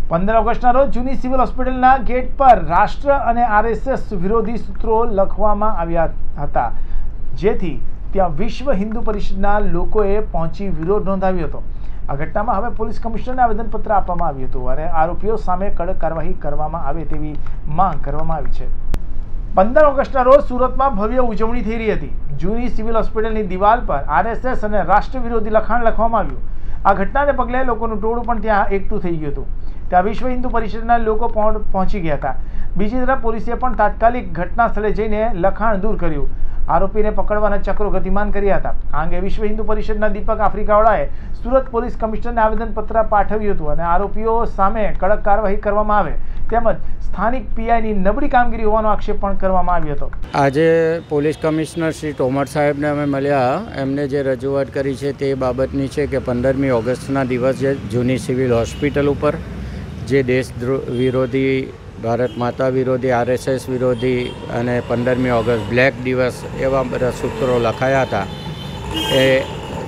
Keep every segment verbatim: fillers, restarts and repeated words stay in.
पंदर ऑगस्टना रोज जूनी civil होस्पिટલના gate पर राष्ट्र અને आरएसएस विरोधी सूत्रों લખવામાં આવ્યા હતા, જેથી ત્યાં વિશ્व हिंदू परिषदના લોકોએ પહોંચી વિરોધ નોંધાવ્યો હતો। આ ઘટનામાં હવે પોલીસ કમિશનરને આવેદનપત્ર આપવામાં આવ્યું હતું અને આરોપીઓ સામે કડક કાર્યવાહી કરવામાં આવે તેવી માંગ કરવામાં આવી છે। पंदर ऑगस्टना रोज सूरतમાં ભવ્ય ઉજવણી થઈ રહી હતી। જૂની સિવિલ હોસ્પિટલની દિવાલ પર આરએસએસ અને રાષ્ટ્ર વિરોધી લખાણ લખવામાં આવ્યું। આ ઘટનાને પગલે લોકોનું ટોળું પણ ત્યાં એકઠું થઈ ગયું હતું। ત્યાં વિશ્વ હિન્દુ પરિષદના લોકો પહોંચી ગયા હતા। બીજી તરફ પોલીસે પણ તાત્કાલિક ઘટના સ્થળે જઈને લખાણ દૂર કર્યું। આરોપીને પકડવાના ચક્રો ગતિમાન કર્યા હતા। આ અંગે વિશ્વ હિન્દુ પરિષદના દીપક આફ્રિકાવાળાએ સુરત પોલીસ કમિશનરને આવેદનપત્ર પાઠવ્યું હતું અને આરોપીઓ સામે કડક કાર્યવાહી કરવામાં આવે તેમજ સ્થાનિક પીઆઈની નબળી કામગીરી હોવાનો આક્ષેપ પણ કરવામાં આવ્યો હતો। આજે પોલીસ કમિશનર શ્રી તોમર સાહેબને અમે મળ્યા। એમને જે રજૂઆત કરી છે તે બાબતની છે કે પંદરમી ઓગસ્ટના દિવસે જૂની સિવિલ હોસ્પિટલ ઉપર જે દેશ વિરોધી, ભારત માતા વિરોધી, આરએસએસ વિરોધી અને પંદરમી ઓગસ્ટ બ્લેક દિવસ એવા બધા સૂત્રો લખાયા હતા। એ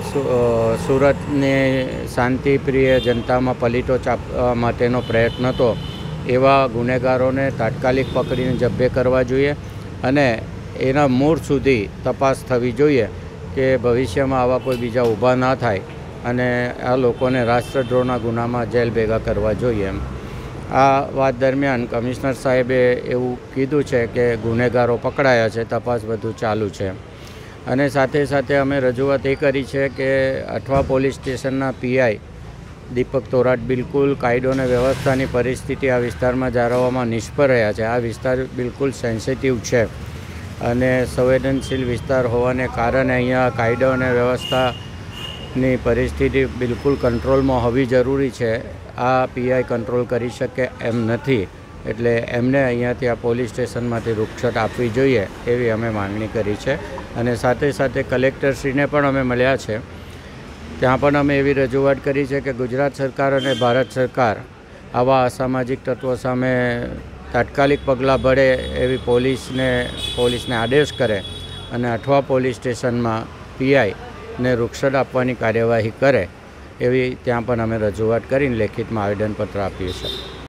સુરતની શાંતિપ્રિય જનતામાં પલીટો ચાપવા માટેનો પ્રયત્ન હતો। એવા ગુનેગારોને તાત્કાલિક પકડીને જબ્બે કરવા જોઈએ અને એના મૂળ સુધી તપાસ થવી જોઈએ કે ભવિષ્યમાં આવા કોઈ બીજા ઊભા ના થાય અને આ લોકોને રાષ્ટ્રદ્રોહના ગુનામાં જેલ ભેગા કરવા જોઈએ। એમ આ વાત દરમિયાન કમિશનર સાહેબે એવું કીધું છે કે ગુનેગારો પકડાયા છે, તપાસ બધું ચાલુ છે અને સાથે સાથે અમે રજૂઆત એ કરી છે કે અઠવા પોલીસ સ્ટેશનના પીઆઈ દીપક તોરાટ બિલકુલ કાયદો અને વ્યવસ્થાની પરિસ્થિતિ આ વિસ્તારમાં જાળવવામાં નિષ્ફળ રહ્યા છે। આ વિસ્તાર બિલકુલ સેન્સિટિવ છે અને સંવેદનશીલ વિસ્તાર હોવાને કારણે અહીંયા કાયદો અને વ્યવસ્થાની પરિસ્થિતિ બિલકુલ કંટ્રોલમાં હોવી જરૂરી છે। આ પીઆઈ કંટ્રોલ કરી શકે એમ નથી, એટલે એમને અહીંયાથી આ પોલીસ સ્ટેશનમાંથી રૂખછટ આપવી જોઈએ એવી અમે માંગણી કરી છે અને સાથે સાથે કલેક્ટરશ્રીને પણ અમે મળ્યા છે। ત્યાં પણ અમે એવી રજૂઆત કરી છે કે ગુજરાત સરકાર અને ભારત સરકાર આવા અસામાજિક તત્વો સામે તાત્કાલિક પગલાં ભરે એવી પોલીસને પોલીસને આદેશ કરે અને અઠવા પોલીસ સ્ટેશનમાં પીઆઈને રૂખછટ આપવાની કાર્યવાહી કરે એવી ત્યાં પણ અમે રજૂઆત કરીને લેખિતમાં આવેદનપત્ર આપ્યું છે।